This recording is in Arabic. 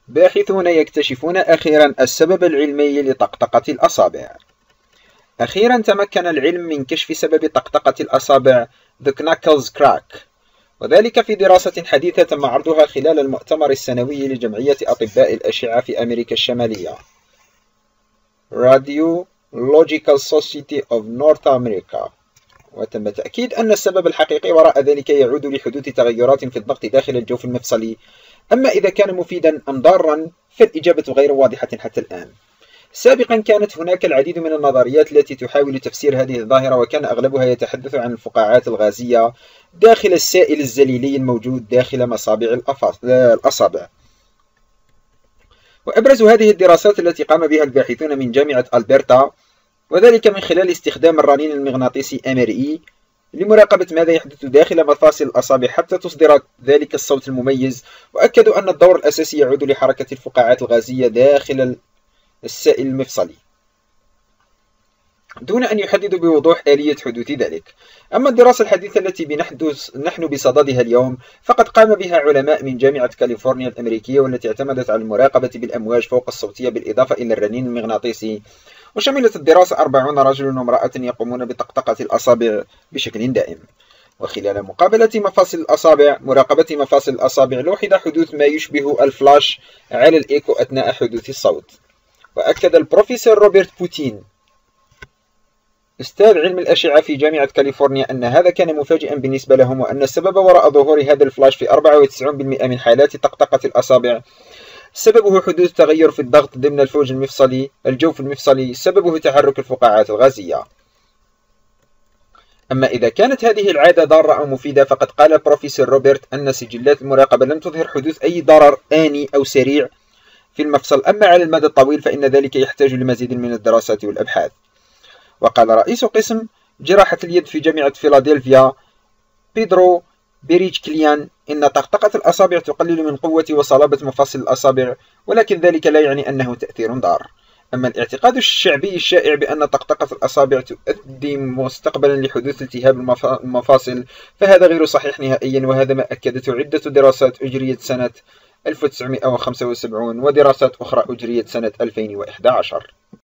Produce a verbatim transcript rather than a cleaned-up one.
باحثون يكتشفون أخيرا السبب العلمي لطقطقة الأصابع. أخيرا تمكن العلم من كشف سبب طقطقة الأصابع The Knuckles Crack، وذلك في دراسة حديثة تم عرضها خلال المؤتمر السنوي لجمعية أطباء الأشعة في أمريكا الشمالية Radiological Society of North America. وتم تأكيد أن السبب الحقيقي وراء ذلك يعود لحدوث تغيرات في الضغط داخل الجوف المفصلي، أما إذا كان مفيدا أم ضارا فالإجابة غير واضحة حتى الآن. سابقا كانت هناك العديد من النظريات التي تحاول تفسير هذه الظاهرة، وكان أغلبها يتحدث عن الفقاعات الغازية داخل السائل الزليلي الموجود داخل مصابع الأصابع. وأبرز هذه الدراسات التي قام بها الباحثون من جامعة ألبرتا، وذلك من خلال استخدام الرنين المغناطيسي إم آر إي لمراقبة ماذا يحدث داخل مفاصل الأصابع حتى تصدر ذلك الصوت المميز، وأكدوا أن الدور الأساسي يعود لحركة الفقاعات الغازية داخل السائل المفصلي دون أن يحددوا بوضوح آلية حدوث ذلك. أما الدراسة الحديثة التي بنحدث نحن بصددها اليوم فقد قام بها علماء من جامعة كاليفورنيا الأمريكية، والتي اعتمدت على المراقبة بالأمواج فوق الصوتية بالإضافة إلى الرنين المغناطيسي. وشملت الدراسة أربعين رجل وامرأة يقومون بطقطقة الأصابع بشكل دائم. وخلال مقابلة مفاصل الأصابع مراقبة مفاصل الأصابع لوحظ حدوث ما يشبه الفلاش على الإيكو أثناء حدوث الصوت. وأكد البروفيسور روبرت بوتين أستاذ علم الأشعة في جامعة كاليفورنيا أن هذا كان مفاجئا بالنسبة لهم، وأن السبب وراء ظهور هذا الفلاش في أربعة وتسعين بالمئة من حالات طقطقة الأصابع سببه حدوث تغير في الضغط ضمن الفوج المفصلي الجوف المفصلي سببه تحرك الفقاعات الغازية. أما إذا كانت هذه العادة ضارة أو مفيدة، فقد قال البروفيسور روبرت أن سجلات المراقبة لم تظهر حدوث أي ضرر آني أو سريع في المفصل، أما على المدى الطويل فإن ذلك يحتاج لمزيد من الدراسات والأبحاث. وقال رئيس قسم جراحة اليد في جامعة فيلادلفيا بيدرو بيريتشكليان إن طقطقة الأصابع تقلل من قوة وصلابة مفاصل الأصابع، ولكن ذلك لا يعني أنه تأثير ضار. أما الاعتقاد الشعبي الشائع بأن طقطقة الأصابع تؤدي مستقبلا لحدوث التهاب المفاصل فهذا غير صحيح نهائيا، وهذا ما أكدته عدة دراسات أجريت سنة ألف وتسعمئة وخمسة وسبعين ودراسات أخرى أجريت سنة ألفين وإحدى عشر.